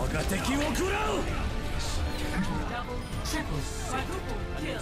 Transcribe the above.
我が敵を食らう。 Double, triple, quadruple kill.